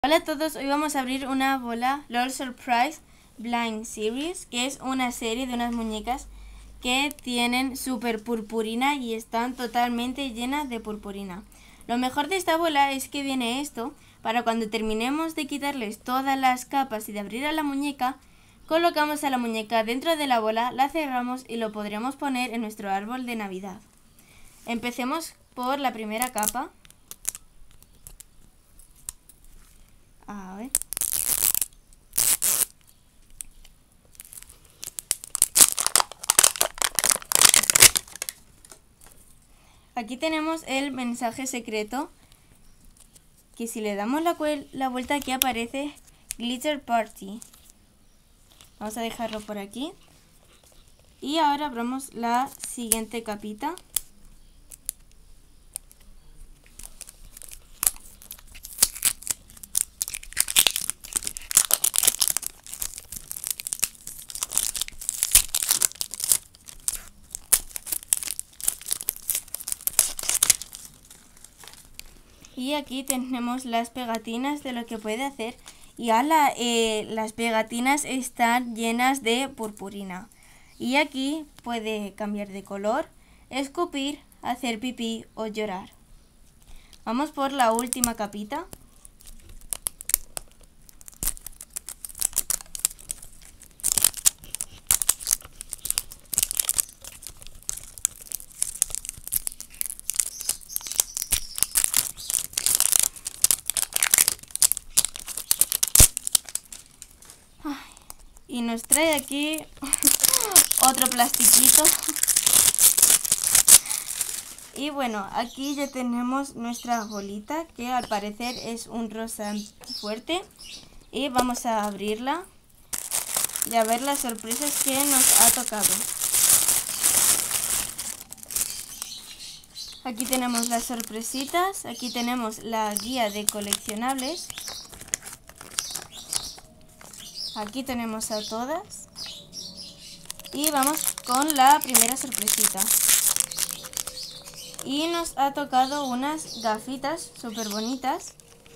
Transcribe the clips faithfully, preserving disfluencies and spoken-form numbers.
Hola a todos, hoy vamos a abrir una bola LOL Surprise Blind Series, que es una serie de unas muñecas que tienen super purpurina y están totalmente llenas de purpurina. Lo mejor de esta bola es que viene esto, para cuando terminemos de quitarles todas las capas y de abrir a la muñeca, colocamos a la muñeca dentro de la bola, la cerramos y lo podremos poner en nuestro árbol de Navidad. Empecemos por la primera capa. A ver. Aquí tenemos el mensaje secreto, que si le damos la, la vuelta aquí aparece Glitter Party. Vamos a dejarlo por aquí. Y ahora abramos la siguiente capita. Y aquí tenemos las pegatinas de lo que puede hacer. Y ala, eh, las pegatinas están llenas de purpurina. Y aquí puede cambiar de color, escupir, hacer pipí o llorar. Vamos por la última capita. Y nos trae aquí otro plastiquito. Y bueno, aquí ya tenemos nuestra bolita, que al parecer es un rosa fuerte. Y vamos a abrirla y a ver las sorpresas que nos ha tocado. Aquí tenemos las sorpresitas, aquí tenemos la guía de coleccionables. Aquí tenemos a todas. Y vamos con la primera sorpresita. Y nos ha tocado unas gafitas súper bonitas.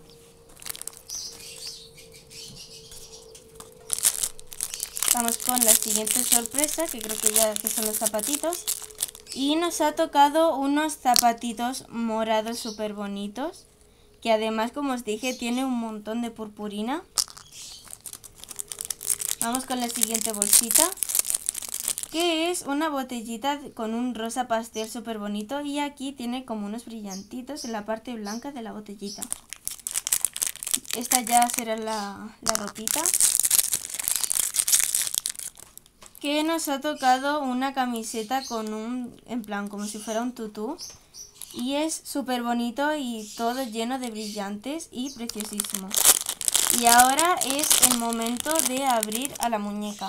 Vamos con la siguiente sorpresa, que creo que ya que son los zapatitos. Y nos ha tocado unos zapatitos morados súper bonitos, que además, como os dije, tiene un montón de purpurina. Vamos con la siguiente bolsita, que es una botellita con un rosa pastel súper bonito, y aquí tiene como unos brillantitos en la parte blanca de la botellita. Esta ya será la, la ropita. Que nos ha tocado una camiseta con un, en plan, como si fuera un tutú. Y es súper bonito y todo lleno de brillantes y preciosísimo. Y ahora es el momento de abrir a la muñeca.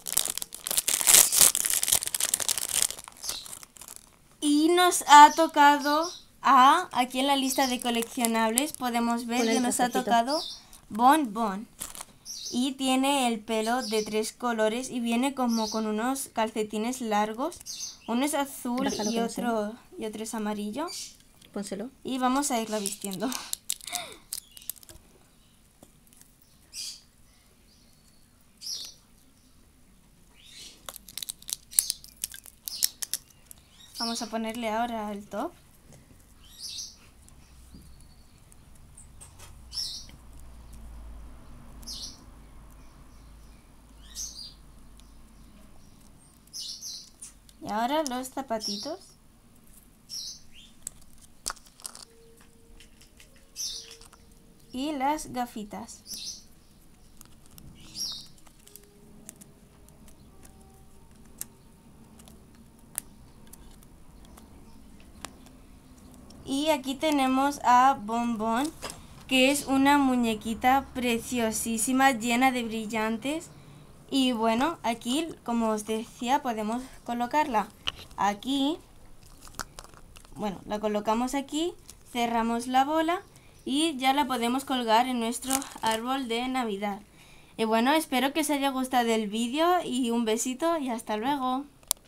Y nos ha tocado a, aquí en la lista de coleccionables podemos ver que nos ha tocado Bon Bon. Y tiene el pelo de tres colores y viene como con unos calcetines largos. Uno es azul y otro, y otro es amarillo. Pónselo. Y vamos a irla vistiendo. Vamos a ponerle ahora el top. Y ahora los zapatitos. Y las gafitas. Y aquí tenemos a Bon Bon, que es una muñequita preciosísima, llena de brillantes. Y bueno, aquí, como os decía, podemos colocarla aquí. Bueno, la colocamos aquí, cerramos la bola y ya la podemos colgar en nuestro árbol de Navidad. Y bueno, espero que os haya gustado el vídeo y un besito y hasta luego.